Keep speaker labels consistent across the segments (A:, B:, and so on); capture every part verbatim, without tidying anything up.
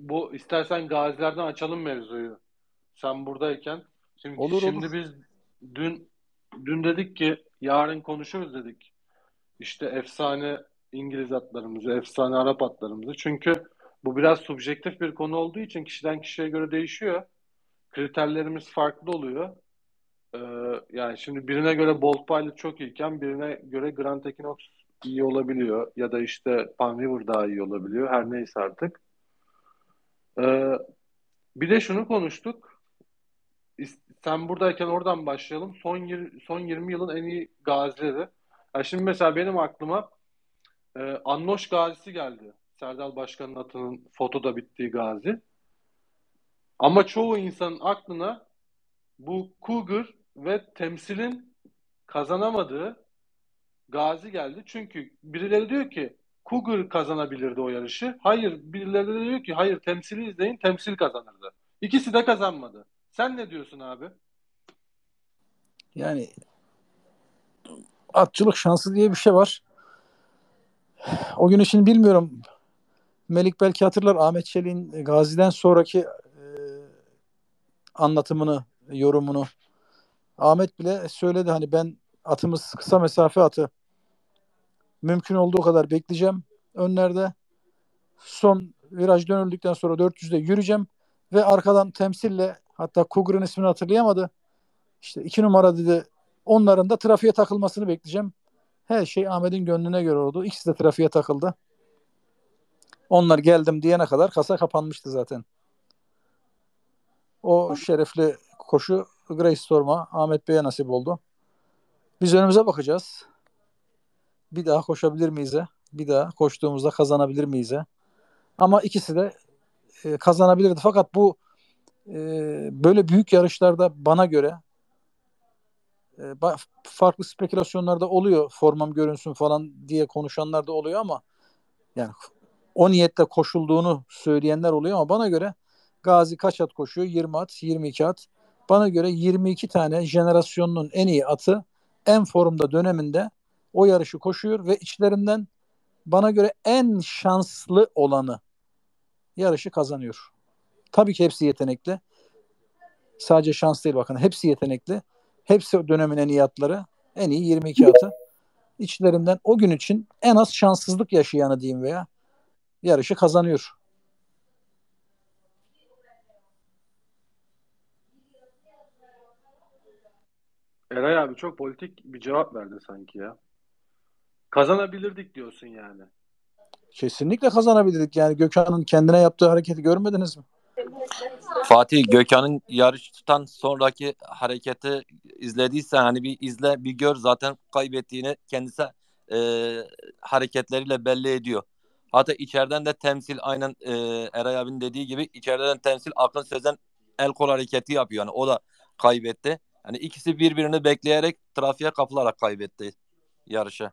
A: bu istersen gazilerden açalım mevzuyu. Sen buradayken. Şimdi,
B: Olur olur.
A: şimdi biz dün dün dedik ki yarın konuşuruz dedik. İşte efsane İngiliz atlarımızı, efsane Arap atlarımızı. Çünkü bu biraz subjektif bir konu olduğu için kişiden kişiye göre değişiyor. Kriterlerimiz farklı oluyor. Ee, yani şimdi birine göre Bolt Pilot çok iyiyken birine göre Grand Equinox iyi olabiliyor. Ya da işte Pan River daha iyi olabiliyor. Her neyse artık. Ee, bir de şunu konuştuk. İs- Sen buradayken oradan başlayalım. Son yir- son yirmi yılın en iyi gazileri. Ya şimdi mesela benim aklıma e, Annoş Gazisi geldi. Serdal Başkan'ın atının fotoda bittiği gazi. Ama çoğu insanın aklına bu Cougar ve temsilin kazanamadığı gazi geldi. Çünkü birileri diyor ki Cougar kazanabilirdi o yarışı. Hayır, birileri de diyor ki hayır, temsili izleyin, temsil kazanırdı. İkisi de kazanmadı. Sen ne diyorsun abi?
B: Yani atçılık şansı diye bir şey var. O gün için bilmiyorum. Melik belki hatırlar, Ahmet Çelik'in Gazi'den sonraki e, anlatımını, yorumunu. Ahmet bile söyledi, hani ben atımız kısa mesafe atı. Mümkün olduğu kadar bekleyeceğim önlerde. Son viraj dönüldükten sonra dört yüzde yürüyeceğim ve arkadan temsille, hatta Cougar'ın ismini hatırlayamadı. İşte iki numara dedi. Onların da trafiğe takılmasını bekleyeceğim. Her şey Ahmet'in gönlüne göre oldu. İkisi de trafiğe takıldı. Onlar geldim diyene kadar kasa kapanmıştı zaten. O şerefli koşu Grace Storm'a, Ahmet Bey'e nasip oldu. Biz önümüze bakacağız. Bir daha koşabilir miyiz? Bir daha koştuğumuzda kazanabilir miyiz? Ama ikisi de e, kazanabilirdi. Fakat bu e, böyle büyük yarışlarda bana göre e, farklı spekülasyonlar da oluyor. Formam görünsün falan diye konuşanlar da oluyor ama yani o niyetle koşulduğunu söyleyenler oluyor ama bana göre Gazi kaç at koşuyor? yirmi at, yirmi iki at. Bana göre yirmi iki tane jenerasyonunun en iyi atı en formda döneminde o yarışı koşuyor ve içlerinden bana göre en şanslı olanı yarışı kazanıyor. Tabii ki hepsi yetenekli. Sadece şans değil, bakın. Hepsi yetenekli. Hepsi dönemin en iyi atları. En iyi yirmi iki atı. İçlerinden o gün için en az şanssızlık yaşayanı diyeyim veya yarışı kazanıyor.
A: Eray abi çok politik bir cevap verdi sanki ya. Kazanabilirdik diyorsun yani.
B: Kesinlikle kazanabilirdik. Yani Gökhan'ın kendine yaptığı hareketi görmediniz mi?
C: Fatih, Gökhan'ın yarıştan sonraki hareketi izlediysen hani bir izle bir gör, zaten kaybettiğini kendisi e, hareketleriyle belli ediyor. Hatta içeriden de temsil, aynen e, Eray abinin dediği gibi içeriden temsil akıl sözen el kol hareketi yapıyor. Yani o da kaybetti. Yani ikisi birbirini bekleyerek trafiğe kapılarak kaybetti yarışı.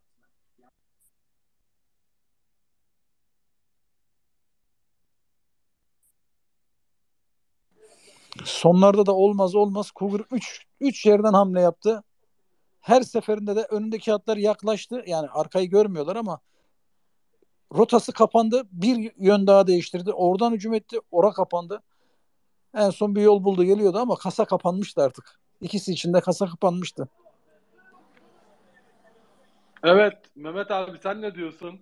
B: Sonlarda da olmaz olmaz Cougar üç üç yerden hamle yaptı. Her seferinde de önündeki atlar yaklaştı. Yani arkayı görmüyorlar ama rotası kapandı. Bir yön daha değiştirdi. Oradan hücum etti. Ora kapandı. En son bir yol buldu, geliyordu ama kasa kapanmıştı artık. İkisi için de kasa kapanmıştı.
A: Evet Mehmet abi, sen ne diyorsun?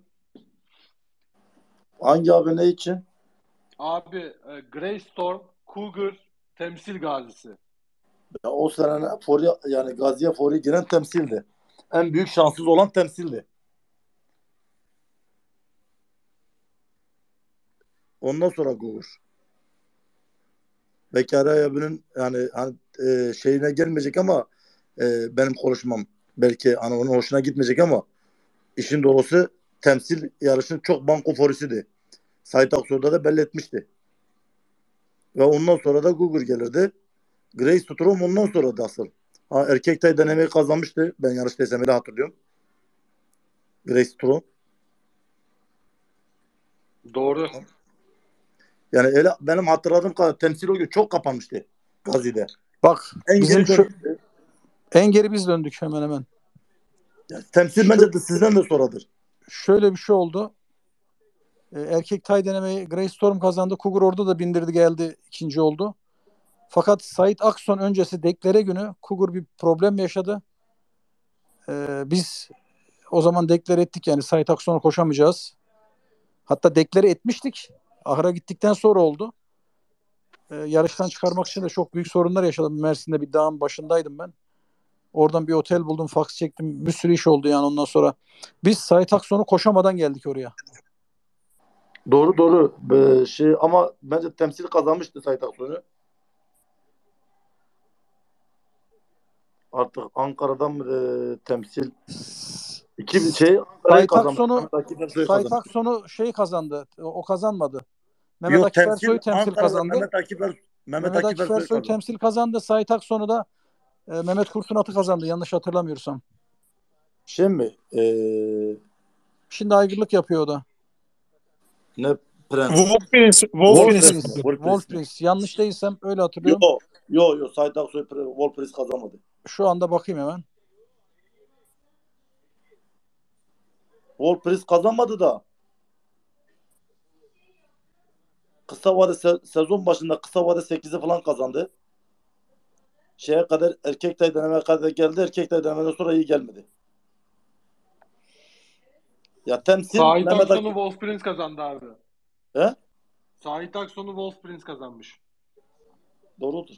D: Hangi abi, ne için?
A: Abi e, Grey Storm, Cougar, temsil gazisi.
D: Ya o sene Fori, yani Gazi'ye Fori giren temsildi. En büyük şanssız olan temsildi. Ondan sonra Google. Bekari abinin yani hani, e, şeyine gelmeyecek ama e, benim konuşmam belki hani onun hoşuna gitmeyecek ama işin doğrusu temsil yarışın çok banko forisiydi. Sait Aksu'da da belli etmişti. Ve ondan sonra da Google gelirdi. Grace Strom ondan sonra da asıl. Ha, erkek tay denemeyi kazanmıştı. Ben yarış desemeli hatırlıyorum. Grace Strom.
A: Doğru.
D: Yani öyle, benim hatırladığım kadar temsil o gün çok kapanmıştı Gazi'de.
B: Bak
D: En
B: bizim
D: geri
B: şu,
D: dön-
B: en geri biz döndük hemen hemen.
D: yani temsil
B: Şu,
D: bence de sizden de sonradır.
B: şöyle bir şey oldu. E, erkek tay denemeyi Grey Storm kazandı. Cougar orada da bindirdi geldi. İkinci oldu. Fakat Sait Akson öncesi deklare günü Cougar bir problem yaşadı. E, biz o zaman deklare ettik yani Sait Akson'a koşamayacağız. Hatta deklare etmiştik. Ahıra gittikten sonra oldu. E, yarıştan çıkarmak için de çok büyük sorunlar yaşadım. Mersin'de bir dağın başındaydım ben. Oradan bir otel buldum, faks çektim. Bir sürü iş oldu yani ondan sonra. Biz Sait Akson'u koşamadan geldik oraya.
D: Doğru doğru. Be- şey ama bence temsil kazanmıştı Sait Aksoy'u. Artık Ankara'dan mı e, temsil iki bir şey Ankara'yı
B: Sait
D: kazanmış.
B: Akson'u
D: Mehmet Akif Ersoy'u
B: Sait
D: kazanmış.
B: Akson'u şey kazandı. O, o kazanmadı. Mehmet
D: Yok
B: Akif
D: temsil
B: Ersoy temsil
D: Ankara'da
B: kazandı.
D: Mehmet Akif Er- Mehmet
B: Mehmet
D: Akif
B: Akif
D: Ersoy
B: Ersoy
D: kazandı.
B: temsil kazandı. Sait Akson'u da e, Mehmet Kurtun Atı kazandı. Yanlış hatırlamıyorsam.
D: Şey mi? Ee,
B: Şimdi aygırlık yapıyor o da.
D: ne Prens?
E: Wolf Prince, Wolf
B: Wolf
D: Wolf
E: Prince.
D: Prince mi?
B: Prince.
D: Wolf Prince
B: Wolf
D: mi?
B: Prince. Yanlış değilsem öyle
D: Yo
B: hatırlıyorum.
D: yo yo Sait Aksoy Pre- Wolf Prince kazanmadı.
B: Şu anda bakayım hemen.
D: Wolf Prince kazanmadı da kısa vade se- sezon başında kısa vade sekizi falan kazandı. Şeye kadar erkek tay denemeye kadar geldi. Erkek tay denemeden sonra iyi gelmedi. Ya temsil
A: Sait
D: Mehmet
A: Akson'u
D: Akif.
A: Wolf Prince kazandı abi.
D: He?
A: Sait Akson'u Wolf Prince kazanmış.
D: Doğrudur.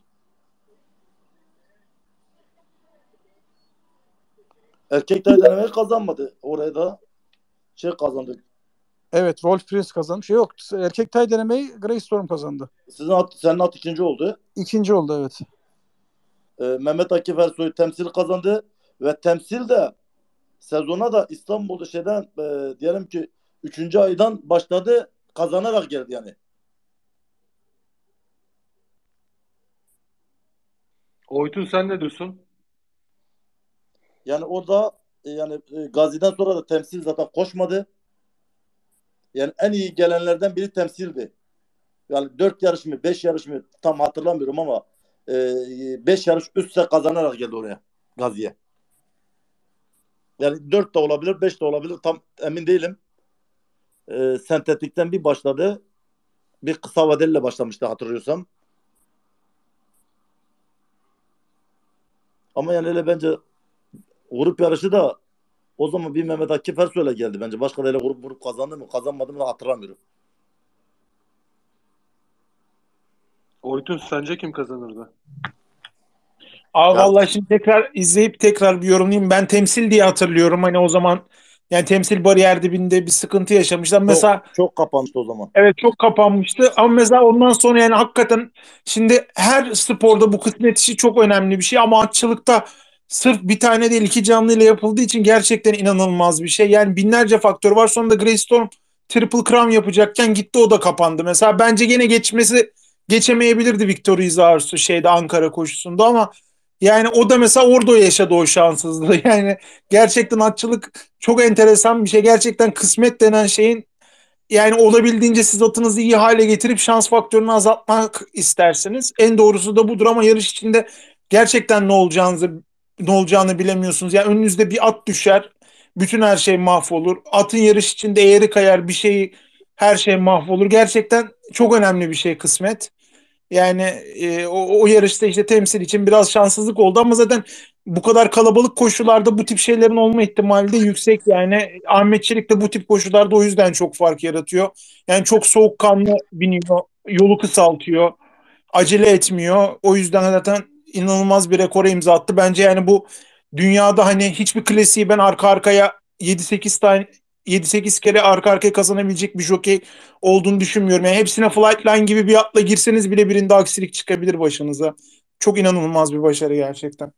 D: Erkek tay denemeyi kazanmadı. Oraya da şey kazandı.
B: Evet, Wolf Prince kazanmış. Yok, erkek tay denemeyi Grey Storm kazandı.
D: Sizin at, senin at ikinci oldu.
B: İkinci oldu evet.
D: Ee, Mehmet Akif Ersoy temsil kazandı ve temsil de sezona da İstanbul'da şeyden e, diyelim ki üçüncü aydan başladı kazanarak geldi yani.
A: Oytun sen ne diyorsun?
D: Yani orada e, yani e, Gazi'den sonra da temsil zaten koşmadı. Yani en iyi gelenlerden biri temsildi. Yani dört yarış mı beş yarış mı tam hatırlamıyorum ama e, beş yarış üst üste kazanarak geldi oraya Gazi'ye. Yani dört de olabilir beş de olabilir tam emin değilim. E, sentetikten bir başladı. Bir kısa vadeliyle başlamıştı hatırlıyorsam. Ama yani öyle bence grup yarışı da o zaman bir Mehmet Akif Ersoy'la geldi bence. Başka da öyle grup grup kazandı mı kazanmadı mı hatırlamıyorum.
A: Oytun sence kim kazanırdı?
E: Aa,
D: Ya
E: vallahi şimdi tekrar izleyip tekrar bir yorumlayayım. Ben temsil diye hatırlıyorum. Hani o zaman yani temsil bariyer dibinde bir sıkıntı yaşamışlar.
D: çok
E: Mesela
D: çok kapanmıştı o zaman.
E: evet çok kapanmıştı ama mesela ondan sonra yani hakikaten şimdi her sporda bu kısmet işi çok önemli bir şey ama atçılıkta sırf bir tane değil iki canlı ile yapıldığı için gerçekten inanılmaz bir şey. Yani binlerce faktör var. Sonunda Greystone Triple Crown yapacakken gitti o da kapandı. Mesela bence gene geçmesi geçemeyebilirdi Victor Izarsu şeyde Ankara koşusunda ama yani o da mesela orada yaşadı o şanssızlığı. Yani gerçekten atçılık çok enteresan bir şey. Gerçekten kısmet denen şeyin yani olabildiğince siz atınızı iyi hale getirip şans faktörünü azaltmak istersiniz. En doğrusu da budur ama yarış içinde gerçekten ne olacağınızı ne olacağını bilemiyorsunuz. Yani önünüzde bir at düşer, bütün her şey mahvolur. Atın yarış içinde eğri kayar bir şey her şey mahvolur. Gerçekten çok önemli bir şey kısmet. Yani e, o, o yarışta işte temsil için biraz şanssızlık oldu ama zaten bu kadar kalabalık koşularda bu tip şeylerin olma ihtimali de yüksek. Yani Ahmet Çelik de bu tip koşularda o yüzden çok fark yaratıyor. Yani çok soğukkanlı biniyor, yolu kısaltıyor, acele etmiyor. O yüzden zaten inanılmaz bir rekora imza attı. Bence yani bu dünyada hani hiçbir klasiği ben arka arkaya yedi sekiz tane yedi sekiz kere arka arkaya kazanabilecek bir jokey olduğunu düşünmüyorum. Yani hepsine Flightline gibi bir atla girseniz bile birinde aksilik çıkabilir başınıza. Çok inanılmaz bir başarı gerçekten.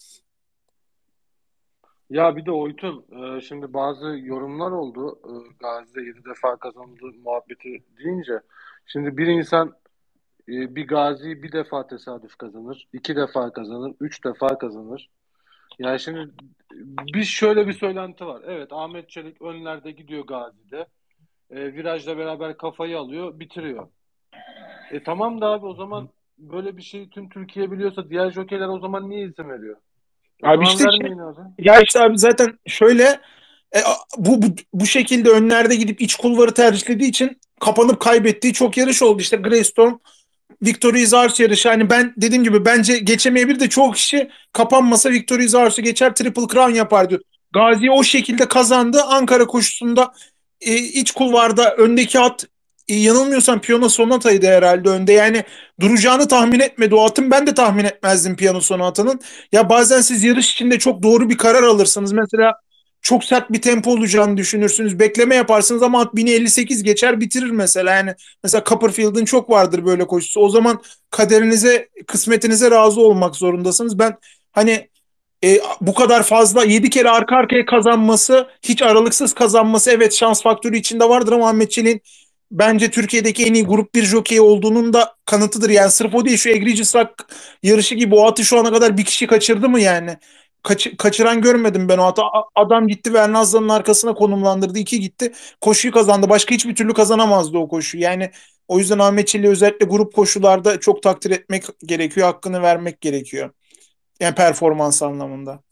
A: Ya bir de Oytun, e, şimdi bazı yorumlar oldu. E, Gazi'de yedi defa kazanıldı muhabbeti deyince. Şimdi bir insan e, bir gaziyi bir defa tesadüf kazanır, iki defa kazanır, üç defa kazanır. Yani şimdi bir şöyle bir söylenti var. Evet, Ahmet Çelik önlerde gidiyor Gazi'de. E, virajla beraber kafayı alıyor, bitiriyor. E tamam da abi o zaman böyle bir şeyi tüm Türkiye biliyorsa diğer jokeyler o zaman niye izin veriyor? O
E: Abi
A: zaman
E: işte şey,
A: vermeyin abi.
E: ya işte abi zaten şöyle E, bu, bu bu şekilde önlerde gidip iç kulvarı tercihlediği için kapanıp kaybettiği çok yarış oldu. İşte Greystorm, Victory Zars yarışı. Hani ben dediğim gibi bence geçemeyebilir de çoğu kişi kapanmasa Victory Zars'ı geçer, Triple Crown yapar diyor. Gazi o şekilde kazandı. Ankara koşusunda e, iç kulvarda öndeki at, e, yanılmıyorsam Piyano Sonata'ydı herhalde önde. Yani duracağını tahmin etmedi o atın. Ben de tahmin etmezdim Piyano Sonata'nın. Ya bazen siz yarış içinde çok doğru bir karar alırsınız. Mesela çok sert bir tempo olacağını düşünürsünüz. Bekleme yaparsınız ama at bin elli sekiz geçer bitirir mesela. Yani mesela Copperfield'ın çok vardır böyle koşusu. O zaman kaderinize, kısmetinize razı olmak zorundasınız. Ben hani e, bu kadar fazla yedi kere arka arkaya kazanması, hiç aralıksız kazanması, evet şans faktörü içinde vardır ama Ahmet Çelik'in bence Türkiye'deki en iyi grup bir jockey olduğunun da kanıtıdır. Yani sırf o değil, şu Egregious Rock yarışı gibi o atı şu ana kadar bir kişi kaçırdı mı yani? Kaç, kaçıran görmedim ben o atı. Adam gitti Vernaza'nın arkasına konumlandırdı. İki gitti. Koşuyu kazandı. Başka hiçbir türlü kazanamazdı o koşuyu. Yani o yüzden Ahmet Çelik'i özellikle grup koşularda çok takdir etmek gerekiyor. Hakkını vermek gerekiyor. Yani performans anlamında.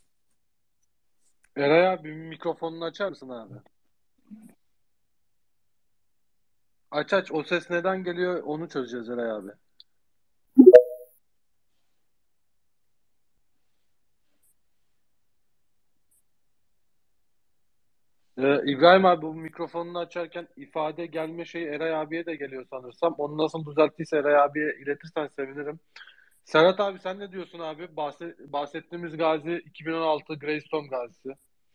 A: Eray abi bir mikrofonunu açar mısın abi? Aç aç. O ses neden geliyor onu çözeceğiz Eray abi. Ee, İbrahim abi bu mikrofonunu açarken ifade gelme şeyi Eray abiye de geliyor sanırsam. Onu nasıl düzelttiyse Eray abiye iletirsen sevinirim. Serhat abi sen ne diyorsun abi? Bahse- bahsettiğimiz Gazi iki bin on altı Greystone Gazisi.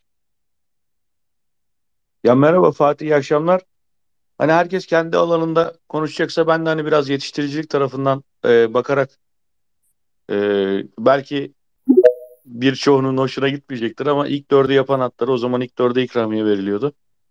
F: Ya merhaba Fatih, iyi akşamlar. Hani herkes kendi alanında konuşacaksa ben de hani biraz yetiştiricilik tarafından e, bakarak e, belki birçoğunun hoşuna gitmeyecektir ama ilk dördü yapan atlara o zaman ilk dörde ikramiye veriliyordu.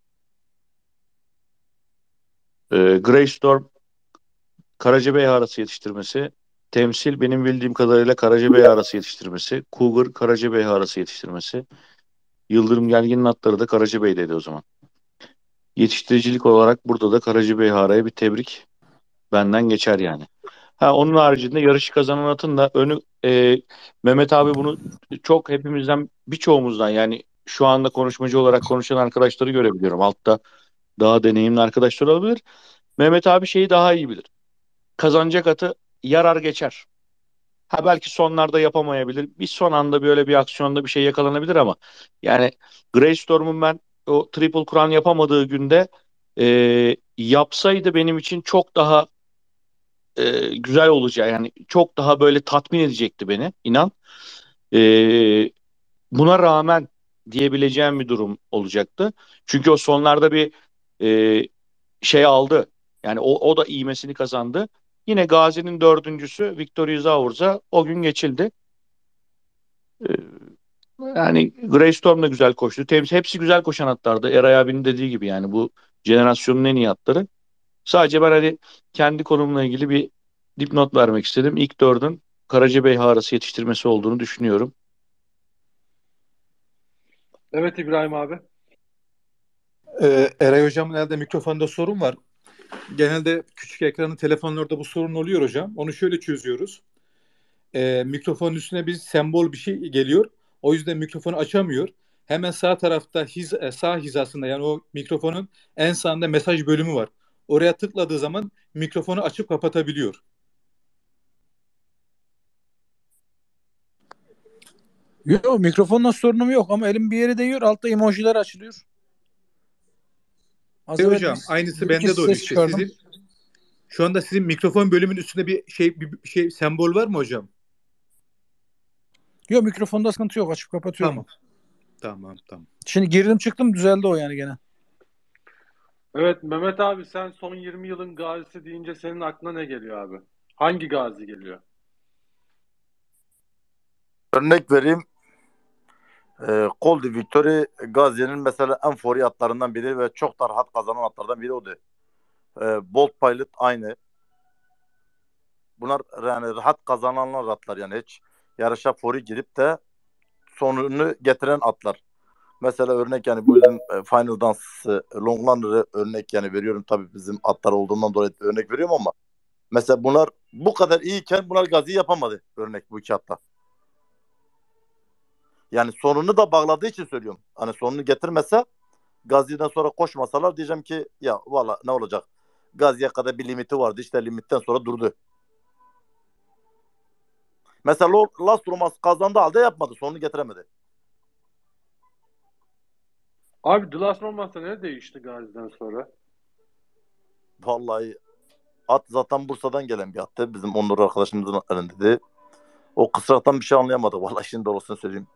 F: E, Greystorm Karacabey arası yetiştirmesi, Temsil benim bildiğim kadarıyla Karacabey arası yetiştirmesi, Cougar Karacabey arası yetiştirmesi, Yıldırım Gelgin'in atları da Karacabey'deydi o zaman. Yetiştiricilik olarak burada da Karacabey Hara'ya bir tebrik benden geçer yani. Ha, onun haricinde yarışı kazanan atın da önü e, Mehmet abi bunu çok hepimizden birçoğumuzdan yani şu anda konuşmacı olarak konuşan arkadaşları görebiliyorum. Altta daha deneyimli arkadaşlar olabilir. Mehmet abi şeyi daha iyi bilir. Kazanacak atı yarar geçer. Ha belki sonlarda yapamayabilir. Bir son anda böyle bir aksiyonda bir şey yakalanabilir ama yani Greystorm'un ben o Triple Crown yapamadığı günde e, yapsaydı benim için çok daha e, güzel olacağı yani çok daha böyle tatmin edecekti beni inan. E, Buna rağmen diyebileceğim bir durum olacaktı. Çünkü o sonlarda bir e, şey aldı. Yani o, o da ivmesini kazandı. Yine Gazi'nin dördüncüsü Victory Zaurs'a o gün geçildi. E, Yani Greystorm da güzel koştu. Temiz, hepsi güzel koşan atlardı. Eray abinin dediği gibi yani bu jenerasyonun en iyi atları. Sadece ben hani kendi konumla ilgili bir dipnot vermek istedim. İlk dördün Karacabey Harası yetiştirmesi olduğunu düşünüyorum.
A: Evet İbrahim abi.
G: Ee, Eray Hocam'ın elde mikrofonda sorun var. Genelde küçük ekranlı telefonlarda bu sorun oluyor hocam. Onu şöyle çözüyoruz. Ee, mikrofonun üstüne bir sembol bir şey geliyor. O yüzden mikrofonu açamıyor. Hemen sağ tarafta hiz, e, sağ hizasında yani o mikrofonun en sağında mesaj bölümü var. Oraya tıkladığı zaman mikrofonu açıp kapatabiliyor.
B: Yok, mikrofonla sorunum yok ama elim bir yere değiyor. Altta emojiler açılıyor. Az
G: E
B: evvel
G: hocam
B: biz
G: aynısı
B: bir iki
G: bende de oluyor
B: ses
G: işte.
B: çıkardım.
G: Sizin şu anda sizin mikrofon bölümünün üstünde bir şey bir şey sembol var mı hocam?
B: Yok, mikrofonda sıkıntı yok. Açıp kapatıyorum.
G: Tamam. Tamam, tamam.
B: Şimdi girdim çıktım düzeldi o yani gene.
A: Evet Mehmet abi sen son yirmi yılın gazisi deyince senin aklına ne geliyor abi? Hangi gazi geliyor?
D: Örnek vereyim. E, Col de Victory Gazi'nin mesela en favori atlarından biri ve çok da rahat kazanan atlardan biri odur. E, Bolt Pilot aynı. Bunlar yani rahat kazananlar atlar yani hiç yarışa favori girip de sonunu getiren atlar. Mesela örnek yani bu bizim e, Final Dance e, Longlander'ı örnek yani veriyorum tabii bizim atlar olduğundan dolayı örnek veriyorum ama mesela bunlar bu kadar iyiyken bunlar Gazi yapamadı örnek bu iki atta. Yani sonunu da bağladığı için söylüyorum. Hani sonunu getirmese Gazi'den sonra koşmasalar diyeceğim ki ya valla ne olacak? Gazi'ye kadar bir limiti vardı. İşte limitten sonra durdu. Mesela Las Romas kazandı halde yapmadı. Sonunu getiremedi.
A: Abi The Last Romans'ta ne değişti Gazi'den sonra?
D: Vallahi at zaten Bursa'dan gelen bir attı. Bizim Onur arkadaşımızın önünde. O kısraktan bir şey anlayamadık. Vallahi şimdi doğrusunu söyleyeyim.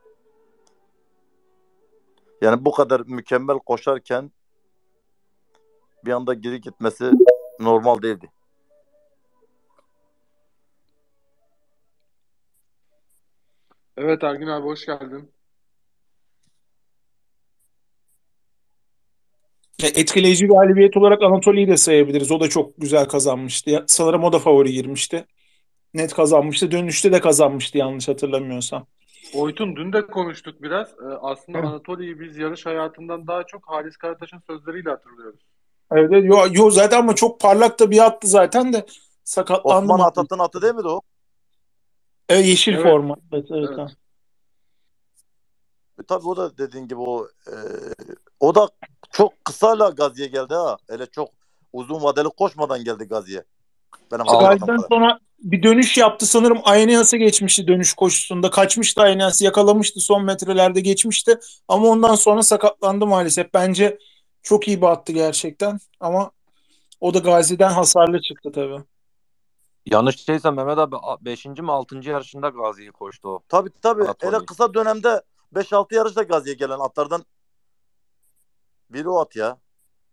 D: Yani bu kadar mükemmel koşarken bir anda geri gitmesi normal değildi.
A: Evet Ergin abi hoş geldin.
E: Etkileyici bir galibiyet olarak Anatoli'yi de sayabiliriz. O da çok güzel kazanmıştı. Sanırım o da favori girmişti. Net kazanmıştı. Dönüşte de kazanmıştı yanlış hatırlamıyorsam.
A: Oytun dün de konuştuk biraz. Ee, aslında
E: Evet.
A: Anatoli'yi biz yarış hayatından daha çok Halis Karataş'ın sözleriyle hatırlıyoruz.
E: Evet, yo, yo zaten ama çok parlak da bir attı zaten de sakatlandı
D: Osman
E: mı?
D: Atat'ın atı değil miydi o?
E: Evet, yeşil
A: Evet.
E: forma. Evet, evet,
A: Evet.
E: evet.
D: E, tabii o da dediğin gibi o e, o da çok kısayla Gazi'ye geldi ha. Öyle çok uzun vadeli koşmadan geldi Gazi'ye. Benim
E: İşte
D: hatırladığım
E: Gazi'den
D: kadar.
E: sonra bir dönüş yaptı sanırım. Aeneas'a geçmişti dönüş koşusunda. Kaçmıştı Aeneas, yakalamıştı son metrelerde geçmişti. Ama ondan sonra sakatlandı maalesef. Bence çok iyi bir attı gerçekten. Ama o da Gazi'den hasarlı çıktı tabii.
C: Yanlış değilse Mehmet abi beşinci mi altıncı yarışında Gazi'yi koştu o.
D: Tabii tabii.
C: Anatoly.
D: Öyle kısa dönemde beş altı yarışta Gazi'ye gelen atlardan biri o at ya.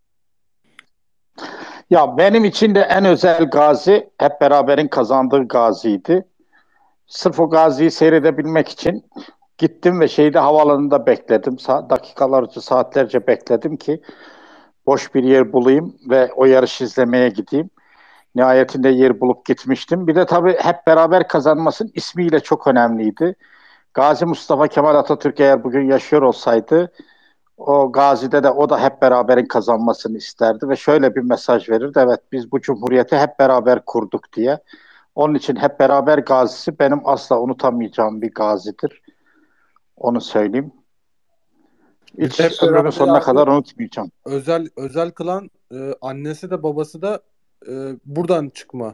H: Ya benim için de en özel Gazi hep beraberin kazandığı Gazi'ydi. Sırf o Gazi'yi seyredebilmek için gittim ve şeyde havaalanında bekledim. Sa- dakikalarca, saatlerce bekledim ki boş bir yer bulayım ve o yarışı izlemeye gideyim. Nihayetinde yer bulup gitmiştim. Bir de tabii hep beraber kazanmasının ismiyle çok önemliydi. Gazi Mustafa Kemal Atatürk eğer bugün yaşıyor olsaydı o Gazi'de de o da hep beraberin kazanmasını isterdi ve şöyle bir mesaj verirdi. Evet biz bu cumhuriyeti hep beraber kurduk diye. Onun için hep beraber Gazi'si benim asla unutamayacağım bir gazidir. Onu söyleyeyim.
I: Bir de
H: Hiç
I: hep
H: ömrümün
I: beraber
H: sonuna
I: abi
H: kadar unutmayacağım.
I: özel özel kılan e, annesi de babası da e, buradan çıkma.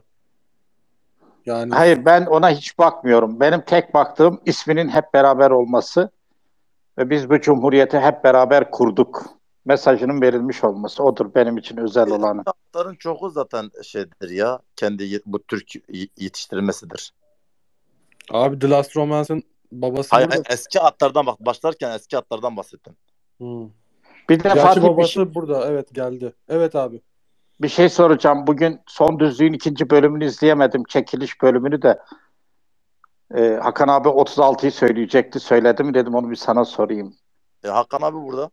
I: Yani
H: Hayır ben ona hiç bakmıyorum. Benim tek baktığım isminin hep beraber olması ve biz bu cumhuriyeti hep beraber kurduk mesajının verilmiş olması. Odur benim için özel olanı.
D: Atların çoğu zaten şeydir ya. Kendi bu Türk y- yetiştirilmesidir.
I: abi The Last Romance'ın babası
D: Hayır,
I: burada.
D: eski atlardan bak başlarken eski atlardan bahsettim.
I: Hı.
H: Bir de
I: Gerçi
H: Fatih bir
I: babası
H: şey,
I: burada. Evet geldi. Evet abi.
H: bir şey soracağım. Bugün Son Düzlüğün ikinci bölümünü izleyemedim. Çekiliş bölümünü de. Ee, Hakan abi otuz altıyı söyleyecekti. Söyledi mi dedim onu bir sana sorayım.
D: E, Hakan abi burada.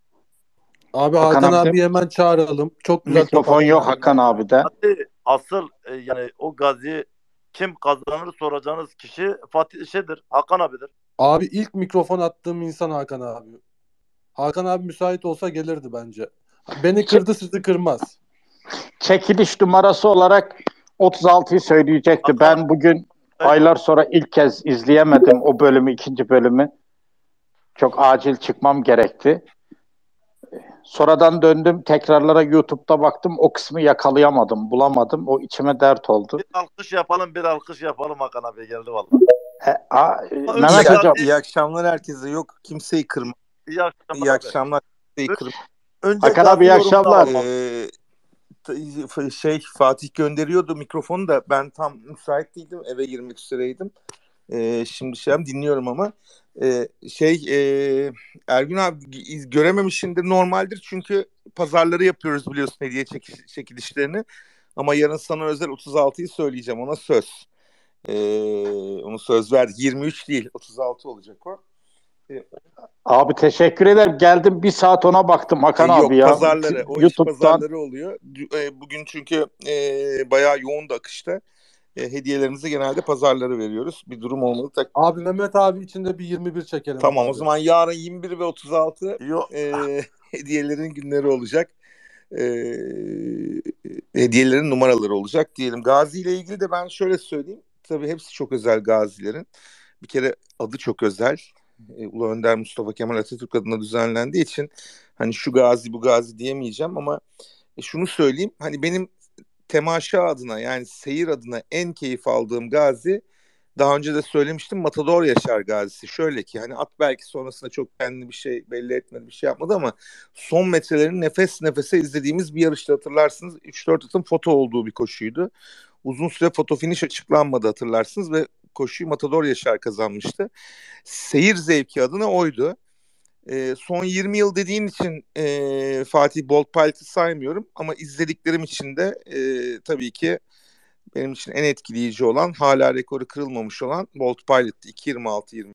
I: Abi
H: Hakan
I: Hakan
H: abi de
I: abi hemen çağıralım. Çok güzel
H: mikrofon yok
I: toparladı.
H: Hakan abi de.
D: Hadi asıl e, yani o Gazi kim kazanır soracağınız kişi Fatih şeydir. Hakan abidir.
I: Abi ilk mikrofon attığım insan Hakan abi. Hakan abi müsait olsa gelirdi bence. Beni kırdı sizi kırmaz.
H: Çekiliş numarası olarak otuz altıyı söyleyecekti.
D: Hakan
H: Ben
D: abi.
H: bugün aylar sonra ilk kez izleyemedim o bölümü, ikinci bölümü. Çok acil çıkmam gerekti. Sonradan döndüm tekrarlara YouTube'da baktım. O kısmı yakalayamadım, bulamadım. O içime dert oldu.
D: Bir alkış yapalım, bir alkış yapalım Hakan abi geldi vallahi.
H: E, a, e,
D: Ama
H: Mehmet
D: önce
H: Hocam
D: Gazi-
J: İyi akşamlar herkese. Yok kimseyi kırma.
D: İyi akşamlar
J: İyi
D: abi.
J: akşamlar. Kimseyi kırma.
D: Önce
H: Hakan
D: Gazi
H: abi iyi
D: yorumunu
H: akşamlar.
D: alalım.
J: Ee, t- şey Fatih gönderiyordu mikrofonu da ben tam müsait değildim. Eve girmek üzereydim. Ee, şimdi şey dinliyorum ama ee, şey ee, Ergün abi iz- görememişsindir normaldir çünkü pazarları yapıyoruz biliyorsun hediye çekiş, çekilişlerini. Ama yarın sana özel otuz altıyı söyleyeceğim ona söz. Ee, onu söz verdik. yirmi üç değil otuz altı olacak o.
H: Abi teşekkür ederim. Geldim bir saat ona baktım Hakan
J: E, yok
H: abi ya.
J: pazarları o iş
H: YouTube'dan.
J: pazarları oluyor. D- e, bugün çünkü e, bayağı yoğun da akışta. E, hediyelerimizi genelde pazarları veriyoruz. Bir durum olmadı. Tak-
I: Abi Mehmet abi içinde bir yirmi bir çekelim
J: tamam
I: abi.
J: o zaman yarın yirmi bir ve otuz altı
D: Yok.
J: e, hediyelerin günleri olacak. E, hediyelerin numaraları olacak diyelim. Gazi ile ilgili de ben şöyle söyleyeyim. Tabii hepsi çok özel gazilerin. Bir kere adı çok özel. e, Ulu Önder Mustafa Kemal Atatürk adına düzenlendiği için hani şu gazi bu gazi diyemeyeceğim ama e, şunu söyleyeyim. Hani benim temaşa adına yani seyir adına en keyif aldığım gazi, daha önce de söylemiştim, Matador Yaşar gazisi. Şöyle ki hani at belki sonrasında çok kendini bir şey belli etmedi, bir şey yapmadı ama son metrelerini nefes nefese izlediğimiz bir yarışta hatırlarsınız. üç dört atın foto olduğu bir koşuydu. Uzun süre foto finish açıklanmadı hatırlarsınız ve koşuyu Matador Yaşar kazanmıştı. Seyir zevki adına oydu. E, son yirmi yıl dediğin için e, Fatih Bolt Pilot'ı saymıyorum ama izlediklerim için de e, tabii ki benim için en etkileyici olan, hala rekoru kırılmamış olan Bolt Pilot'tı. iki yirmi altı yirmi